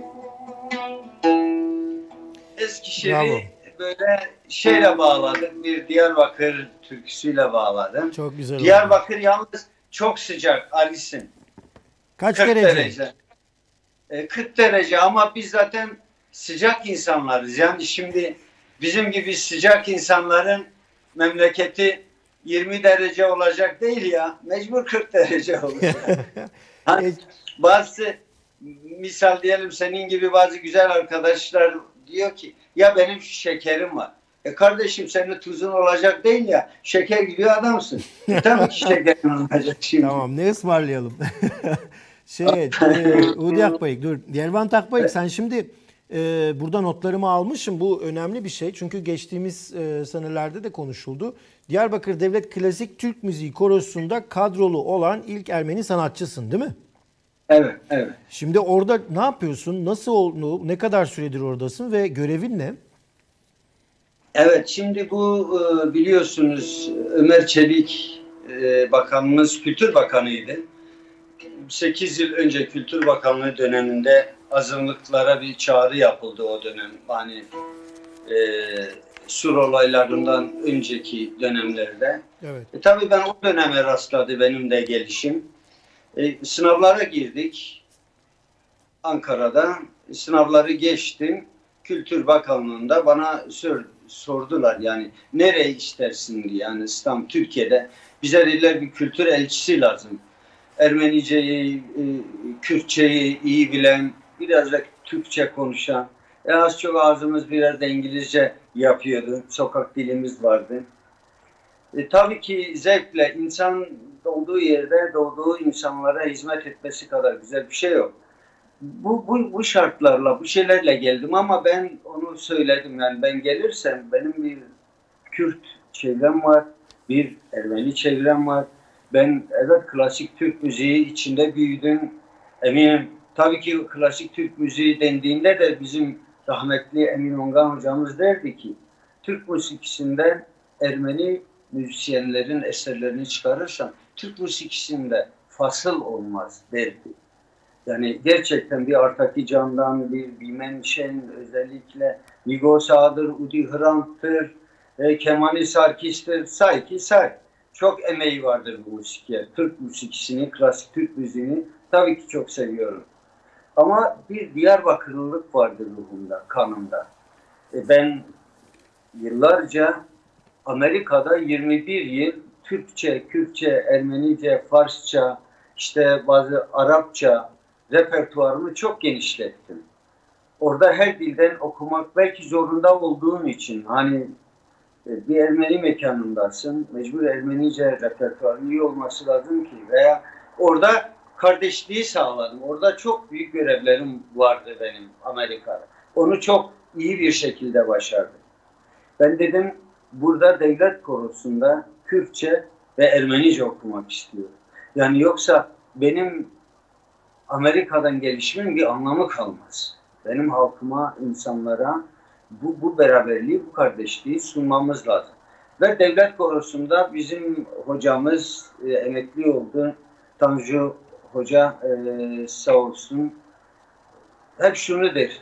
Eskişehir'i böyle şeyle bağladım, bir Diyarbakır türküsüyle bağladım. Çok güzel. Diyarbakır yalnız çok sıcak, Ali'sin. Kaç derece? 40 derece ama biz zaten sıcak insanlarız. Yani şimdi bizim gibi sıcak insanların memleketi 20 derece olacak değil ya. Mecbur 40 derece olacak. Hani bazı misal diyelim senin gibi bazı güzel arkadaşlar diyor ki ya benim şekerim var. Kardeşim senin tuzun olacak değil ya. Şeker gibi adamsın. Tabii ki şekerin olacak şimdi. Tamam ne ısmarlayalım? Udi Akbayık, dur. Dervant Akbayık sen şimdi burada notlarımı almışım. Bu önemli bir şey. Çünkü geçtiğimiz senelerde de konuşuldu. Diyarbakır Devlet Klasik Türk Müziği Korosu'nda kadrolu olan ilk Ermeni sanatçısın değil mi? Evet, evet. Şimdi orada ne yapıyorsun? Nasıl oldu? Ne kadar süredir oradasın ve görevin ne? Evet, şimdi bu biliyorsunuz Ömer Çelik bakanımız Kültür Bakanıydı. 8 yıl önce Kültür Bakanlığı döneminde azınlıklara bir çağrı yapıldı o dönem. Hani Sur olaylarından önceki dönemlerde. Evet. Tabii ben o döneme rastladı benim de gelişim. Sınavlara girdik Ankara'da. Sınavları geçtim. Kültür Bakanlığı'nda bana sordular yani nereye istersin diye. Yani İslam Türkiye'de bize dediler bir kültür elçisi lazım. Ermeniceyi, Kürtçeyi iyi bilen, biraz da Türkçe konuşan. Az çok ağzımız biraz da İngilizce yapıyordu. Sokak dilimiz vardı. Tabii ki zevkle insan olduğu yerde doğduğu insanlara hizmet etmesi kadar güzel bir şey yok. Bu şartlarla, bu şeylerle geldim ama ben onu söyledim. Yani ben gelirsem benim bir Kürt çevrem var, bir Ermeni çevrem var. Ben evet klasik Türk müziği içinde büyüdüm. Eminim tabii ki klasik Türk müziği dendiğinde de bizim rahmetli Emin Ongan hocamız derdi ki Türk musikisinden Ermeni müzisyenlerin eserlerini çıkarırsan Türk musikisinde fasıl olmaz derdi. Yani gerçekten bir Artaki Can'dan, bir Bimen Şen özellikle Nigo Sağ'dır, Udi Hrant'tır, Kemani Sarkis'tir, say ki say. Çok emeği vardır bu musikiye. Türk musikisini, klasik Türk müziğini tabii ki çok seviyorum. Ama bir Diyarbakırlılık vardır ruhumda, kanımda. Ben yıllarca Amerika'da 21 yıl Türkçe, Kürtçe, Ermenice, Farsça, işte bazı Arapça repertuarımı çok genişlettim. Orada her dilden okumak belki zorunda olduğum için hani bir Ermeni mekanındasın, mecbur Ermenice repertuarın iyi olması lazım ki veya orada kardeşliği sağladım. Orada çok büyük görevlerim vardı benim Amerika'da. Onu çok iyi bir şekilde başardım. Ben dedim burada devlet korosunda Kürtçe ve Ermenice okumak istiyorum. Yani yoksa benim Amerika'dan gelişimin bir anlamı kalmaz. Benim halkıma, insanlara bu beraberliği, bu kardeşliği sunmamız lazım. Ve devlet korosunda bizim hocamız emekli oldu. Tanju Hoca sağ olsun. Hep şunu der.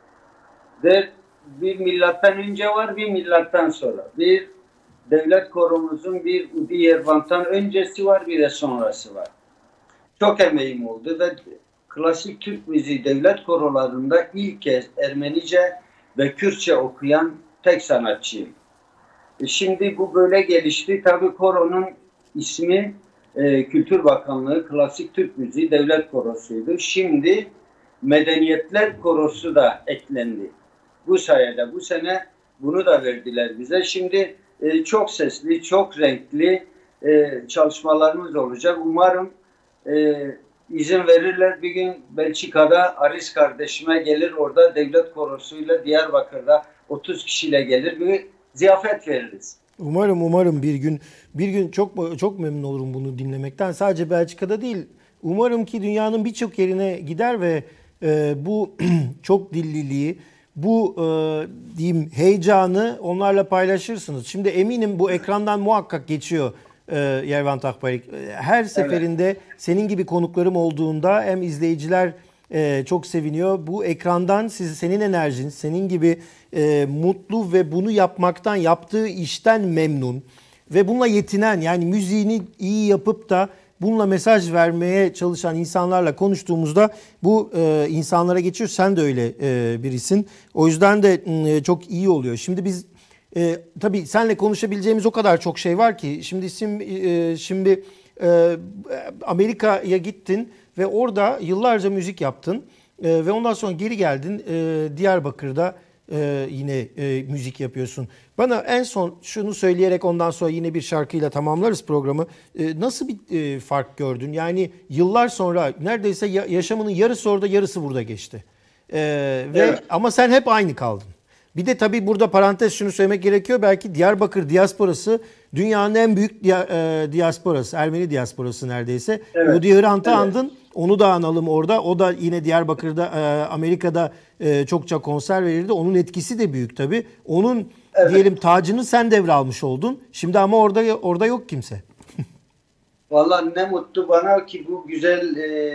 Bir millattan önce var, bir millattan sonra. Bir devlet koromuzun bir Udi Yervant'tan öncesi var, bir de sonrası var. Çok emeğim oldu ve klasik Türk müziği devlet korolarında ilk kez Ermenice ve Kürtçe okuyan tek sanatçıyım. Şimdi bu böyle gelişti. Tabii koronun ismi Kültür Bakanlığı Klasik Türk Müziği Devlet Korosu'ydu. Şimdi Medeniyetler Korosu da eklendi. Bu sayede bu sene bunu da verdiler bize. Şimdi çok sesli, çok renkli çalışmalarımız olacak. Umarım izin verirler. Bir gün Belçika'da Aris kardeşime gelir, orada devlet korosuyla, Diyarbakır'da 30 kişiyle gelir. Bir ziyafet veririz. Umarım bir gün çok memnun olurum bunu dinlemekten. Sadece Belçika'da değil. Umarım ki dünyanın birçok yerine gider ve bu çok dilliliği, bu diyeyim heyecanı onlarla paylaşırsınız. Şimdi eminim bu ekrandan muhakkak geçiyor Yervant Akbayrak. Her seferinde senin gibi konuklarım olduğunda hem izleyiciler çok seviniyor. Bu ekrandan senin enerjin, senin gibi mutlu ve bunu yapmaktan, yaptığı işten memnun ve bununla yetinen, yani müziğini iyi yapıp da bununla mesaj vermeye çalışan insanlarla konuştuğumuzda bu insanlara geçiyor. Sen de öyle birisin. O yüzden de çok iyi oluyor. Şimdi biz tabii seninle konuşabileceğimiz o kadar çok şey var ki. Şimdi Amerika'ya gittin ve orada yıllarca müzik yaptın. Ve ondan sonra geri geldin. Diyarbakır'da yine müzik yapıyorsun. Bana en son şunu söyleyerek ondan sonra yine bir şarkıyla tamamlarız programı. Nasıl bir fark gördün? Yani yıllar sonra neredeyse yaşamının yarısı orada, yarısı burada geçti. Evet. Ama sen hep aynı kaldın. Bir de tabii burada parantez şunu söylemek gerekiyor. Belki Diyarbakır diasporası dünyanın en büyük diasporası. Ermeni diasporası neredeyse. Evet. Udi Hrant'ı andın. Onu da analım orada. O da yine Diyarbakır'da, Amerika'da çokça konser verirdi. Onun etkisi de büyük tabii. Onun diyelim tacını sen devralmış oldun. Şimdi ama orada yok kimse. Vallahi ne mutlu bana ki bu güzel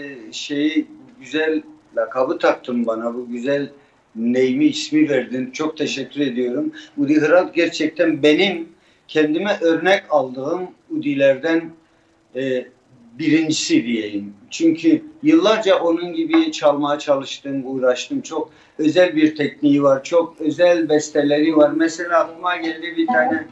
güzel lakabı taktın bana. Bu güzel neymi ismi verdin. Çok teşekkür ediyorum. Udi Hrant gerçekten benim kendime örnek aldığım Udilerden birincisi diyeyim. Çünkü yıllarca onun gibi çalmaya çalıştım, uğraştım. Çok özel bir tekniği var. Çok özel besteleri var. Mesela aklıma geldi bir tane.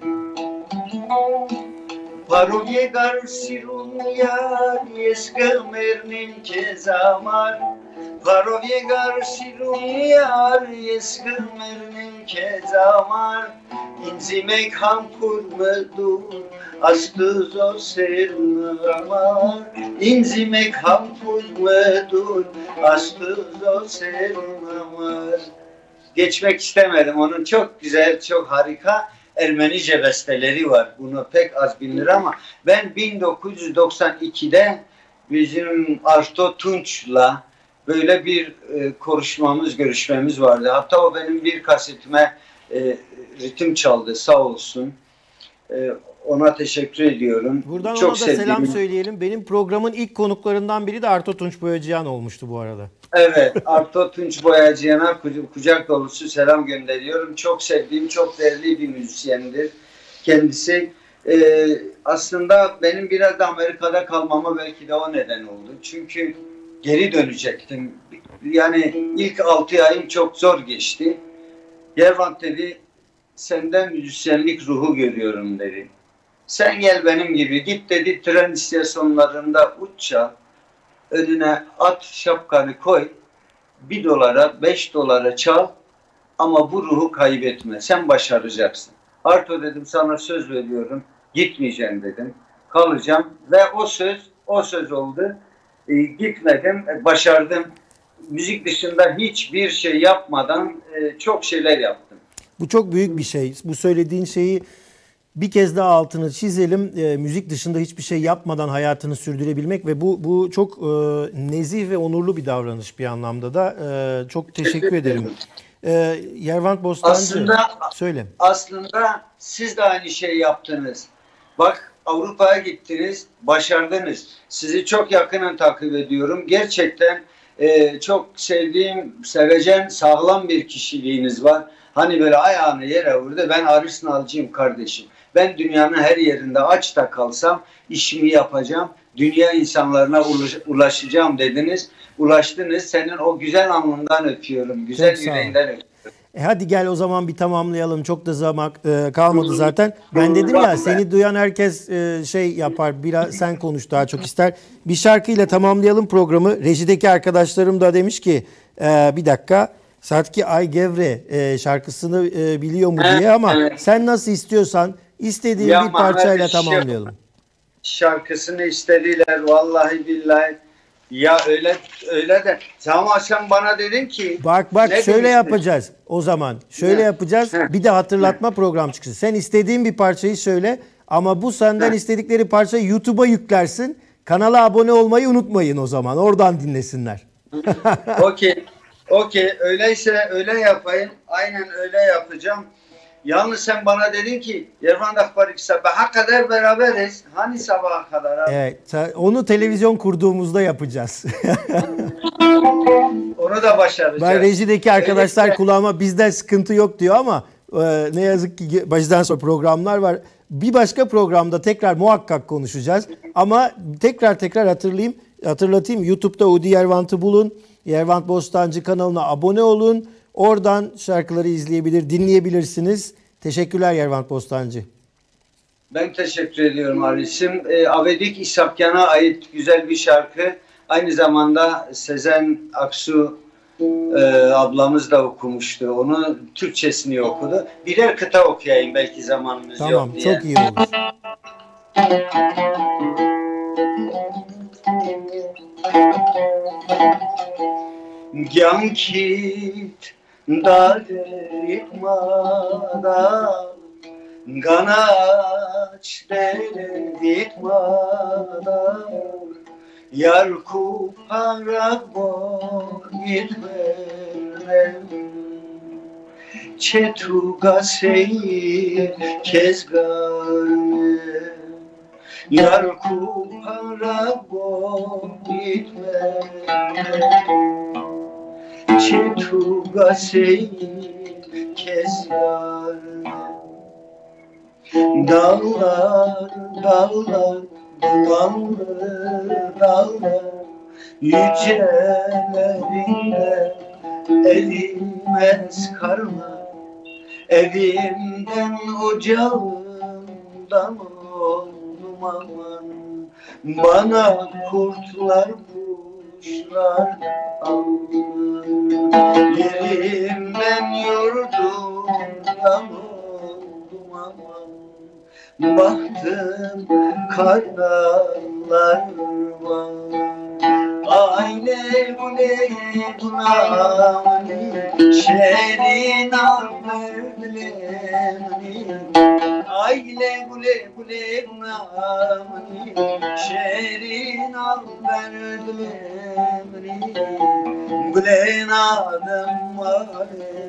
Parovyegar sirunya yeskmernin kezamar. Parovyegar sirunya yeskmernin kezamar. İnzimek hamkurmedur. Astızo sermar, inzimek hamkurmedur, astızo sermar. Geçmek istemedim. Onun çok güzel, çok harika Ermenice besteleri var. Bunu pek az bilinir ama ben 1992'de bizim Arto Tunç'la böyle bir görüşmemiz vardı. Hatta o benim bir kasetime ritim çaldı, sağ olsun. Ona teşekkür ediyorum. Buradan çok ona da selam söyleyelim. Benim programın ilk konuklarından biri de Arto Tunç Boyacıyan olmuştu bu arada. Evet, Arto Tunç Boyacıyan'a kucak dolusu selam gönderiyorum. Çok sevdiğim, çok değerli bir müzisyendir kendisi. Aslında benim biraz da Amerika'da kalmama belki de o neden oldu. Çünkü geri dönecektim. Yani ilk 6 ayım çok zor geçti. Yervant dedi, senden müzisyenlik ruhu görüyorum dedi. Sen gel benim gibi, git dedi tren istasyonlarında uçça, önüne at şapkanı koy, $1, $5 çal ama bu ruhu kaybetme, sen başaracaksın. Arto dedim, sana söz veriyorum, gitmeyeceğim dedim, kalacağım ve o söz oldu. Gitmedim, başardım. Müzik dışında hiçbir şey yapmadan çok şeyler yaptım. Bu çok büyük bir şey. Bu söylediğin şeyi bir kez daha altını çizelim. Müzik dışında hiçbir şey yapmadan hayatını sürdürebilmek ve bu çok nezih ve onurlu bir davranış bir anlamda da. Çok teşekkür ederim. Yervant Bostancı, söyle. Aslında siz de aynı şeyi yaptınız. Bak, Avrupa'ya gittiniz, başardınız. Sizi çok yakından takip ediyorum. Gerçekten çok sevdiğim, sevecen, sağlam bir kişiliğiniz var. Hani böyle ayağını yere vurdu. Ben Arsenalcıyım kardeşim. Ben dünyanın her yerinde aç da kalsam işimi yapacağım. Dünya insanlarına ulaşacağım dediniz. Ulaştınız. Senin o güzel alnından öpüyorum. Güzel yüreğinden öpüyorum. Hadi gel o zaman bir tamamlayalım. Çok da zaman kalmadı zaten. Ben dedim ya, seni duyan herkes şey yapar. Biraz sen konuş, daha çok ister. Bir şarkıyla tamamlayalım programı. Rejideki arkadaşlarım da demiş ki bir dakika, Satki Aygevre şarkısını biliyor mu diye, ama sen nasıl istiyorsan istediğin bir parçayla tamamlayalım. Şarkısını istediler vallahi billahi. Ya öyle de ama sen bana dedin ki bak şöyle yapacağız o zaman. Şöyle yapacağız. Bir de hatırlatma program çıksın. Sen istediğin bir parçayı söyle, ama bu senden istedikleri parçayı YouTube'a yüklersin. Kanala abone olmayı unutmayın o zaman. Oradan dinlesinler. Okey. Öyleyse öyle yapayım. Aynen öyle yapacağım. Yalnız sen bana dedin ki Yervant Akbarik sabaha kadar beraberiz. Hani sabaha kadar abi? Evet, onu televizyon kurduğumuzda yapacağız. Onu da başaracağız. Ben rejideki arkadaşlar kulağıma bizde sıkıntı yok diyor, ama ne yazık ki baştan sonra programlar var. Bir başka programda tekrar muhakkak konuşacağız. Ama tekrar hatırlatayım. YouTube'da Udi Yervant'ı bulun. Yervant Bostancı kanalına abone olun. Oradan şarkıları dinleyebilirsiniz. Teşekkürler Yervant Bostancı. Ben teşekkür ediyorum Halis'im. Avedik İshakyan'a ait güzel bir şarkı. Aynı zamanda Sezen Aksu ablamız da okumuştu. Onu Türkçesini okudu. Birer kıta okuyayım, belki zamanımız yok diye. Tamam, çok iyi olur. Gyankit darikmada ganaç derikmada yar kuparak gitmem çetuga seyi kezgarne yar kuparak gitmem çetuga seyi kezgarne dağlar dumanlı yücelerinde erimez karlar evimden ocağımdan oldum aman bana kurtlar kuşlar aldı yerimden yurdumdan oldum aman baktım karnalar var aile bulemani şerin almerlemani aile bulemani şerin almerlemani gülen adam var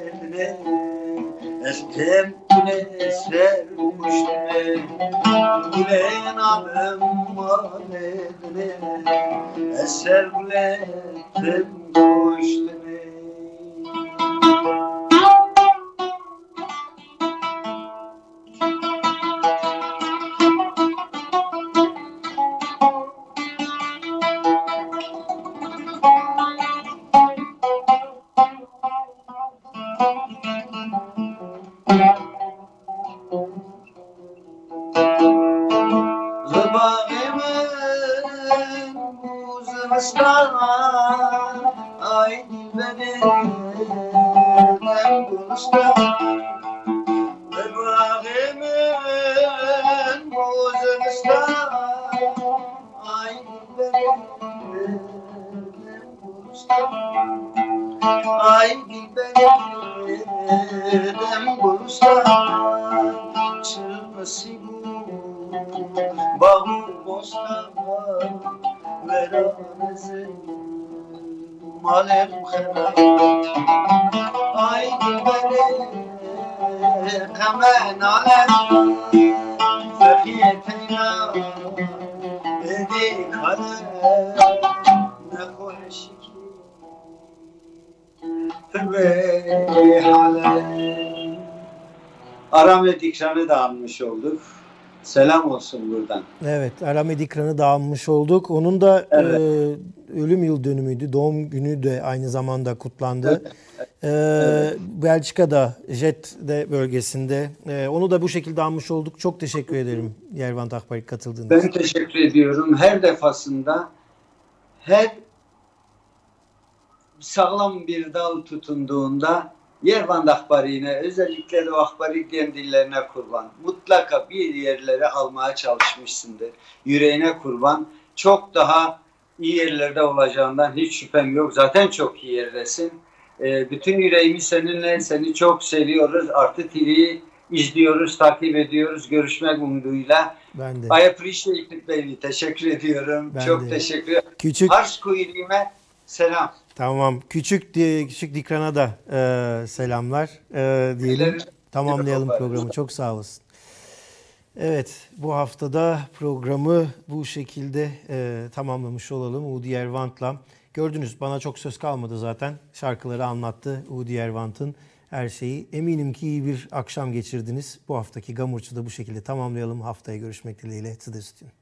estem güle sermuştum gülen adam var eser gületim koştum ay benim buluşta Ibrahim'in buzunuzda ay benim buluşta ay benim buluşta çıkmasın bağım boşta veramezim malem khana ay كمان على فخيتنا ايديك على نقول شكي تبيح على Aramet ikramı da almış olduk. Selam olsun buradan. Evet, Aramet ikramı da almış olduk. Onun da Evet. ölüm yıl dönümüydü. Doğum günü de aynı zamanda kutlandı. Belçika'da, Jet bölgesinde. Onu da bu şekilde almış olduk. Çok teşekkür ederim Yervant Akbarik katıldığınız için. Ben teşekkür ediyorum. Her defasında her sağlam bir dal tutunduğunda Yervant Akbari'ne, özellikle de o Akbari dillerine kurban. Mutlaka bir yerlere almaya çalışmışsındır. Yüreğine kurban. Çok daha iyi yerlerde olacağından hiç şüphem yok. Zaten çok iyi yerdesin. Bütün yüreğimi seninle, seni çok seviyoruz. Artı TV'yi izliyoruz, takip ediyoruz. Görüşmek umuduyla. Ben de. I appreciate it baby. Teşekkür ediyorum. Ben çok de. teşekkür ederim. Küçük. Harç kuyruğuma selam. Tamam. Küçük Dikran'a da selamlar diyelim. Tamamlayalım programı. Çok sağ olasın. Evet, bu haftada programı bu şekilde tamamlamış olalım Udi Yervant'la. Gördünüz, bana çok söz kalmadı zaten. Şarkıları anlattı Udi Yervant'ın her şeyi. Eminim ki iyi bir akşam geçirdiniz. Bu haftaki Gamurçu'da bu şekilde tamamlayalım. Haftaya görüşmek dileğiyle. Tüdestün.